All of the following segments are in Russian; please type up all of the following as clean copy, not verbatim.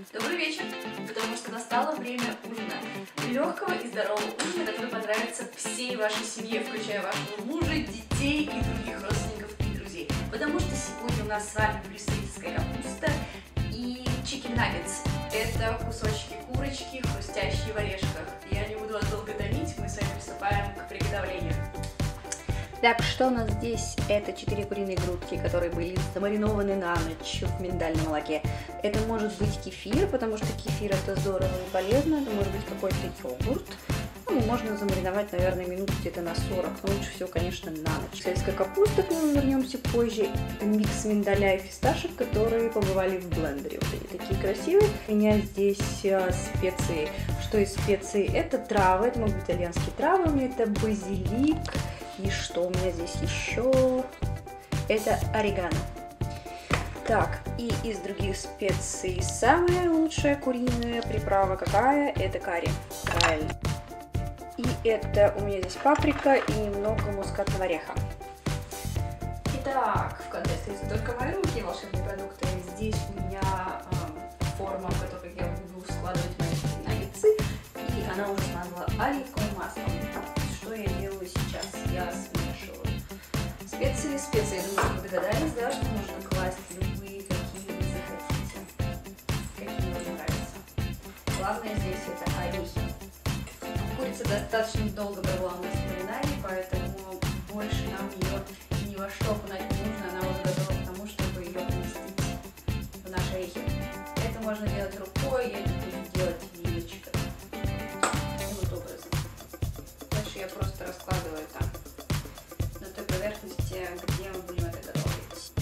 Добрый вечер, потому что настало время ужина. Легкого и здорового ужина, который понравится всей вашей семье, включая вашего мужа, детей и других родственников и друзей. Потому что сегодня у нас с вами брюссельская капуста и chicken nuggets. Это кусочки курочки, хрустящие в орешках. Я не буду вас долго томить, мы с вами приступаем к приготовлению. Так, что у нас здесь? Это 4 куриные грудки, которые были замаринованы на ночь в миндальном молоке. Это может быть кефир, потому что кефир это здорово и полезно. Это может быть какой-то йогурт. Ну, можно замариновать, наверное, минут где-то на 40. Но лучше всего, конечно, на ночь. Сельская капуста, к нему вернемся позже. Это микс миндаля и фисташек, которые побывали в блендере. Вот они такие красивые. У меня здесь специи. Что из специй? Это травы, это могут быть итальянские травы. У меня это базилик. И что у меня здесь еще? Это орегано. Так, и из других специй самая лучшая куриная приправа какая? Это карри. Правильно. И это у меня здесь паприка и немного мускатного ореха. Итак, в конце остаются только мои руки, волшебные продукты. Здесь у меня форма, в которой я буду складывать мои наггетсы. И она уже смазала оливковым маслом. Что я делаю сейчас? Я смешиваю специи, я думаю, вы догадались, да, что можно класть любые, какие вы захотите, какие вам нравятся. Главное здесь это орехи. Курица достаточно долго пробыла у нас в маринаде, поэтому больше нам ее ни во что окунать не нужно, она уже готова к тому, чтобы ее поместить в наши орехи. Это можно делать рукой, я это буду делать вилочкой. Вот образом. Дальше я просто раскладываю там на той поверхности, где мы будем это готовить.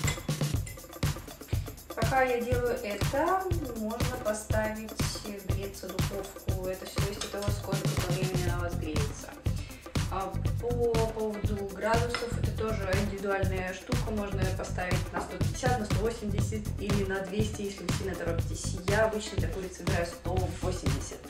Пока я делаю это, можно поставить греться духовку. Это все зависит от того, сколько времени она у вас греется. По поводу градусов, это тоже индивидуальная штука. Можно поставить на 150, на 180 или на 200, если вы сильно торопитесь. Я обычно для курицы выбираю 180.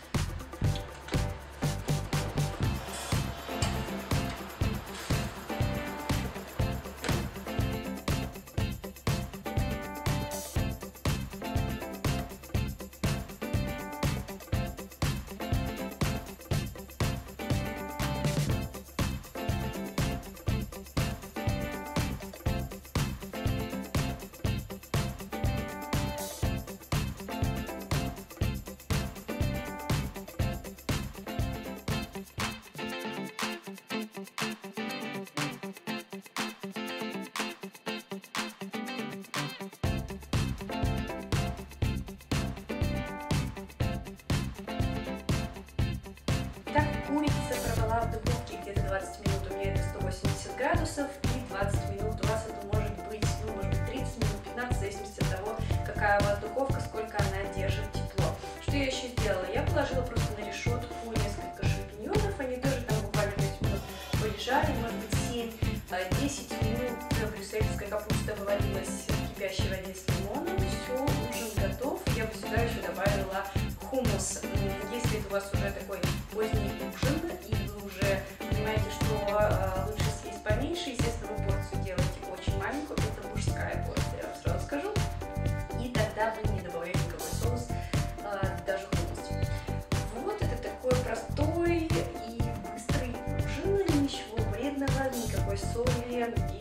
Так, курица пробыла в духовке где-то 20 минут, у меня это 180 градусов, и 20 минут у вас это может быть, ну, может быть 30 минут, 15, в зависимости от того, какая у вас духовка, сколько она держит тепло. Что я еще сделала? Я положила просто на решетку несколько шампиньонов, они тоже там буквально 5 минут полежали, может быть 7-10 минут брюссельская капуста выварилась в кипящей воде с лимоном, все, ужин готов, я бы сюда еще добавила хумус. Если это у вас уже такой поздний ужин, и вы уже понимаете, что лучше съесть поменьше, естественно, вы порцию делаете очень маленькую, это мужская порция, я вам сразу скажу, и тогда вы не добавляете никакой соус, даже хумус. Вот, это такой простой и быстрый ужин, ничего вредного, никакой соли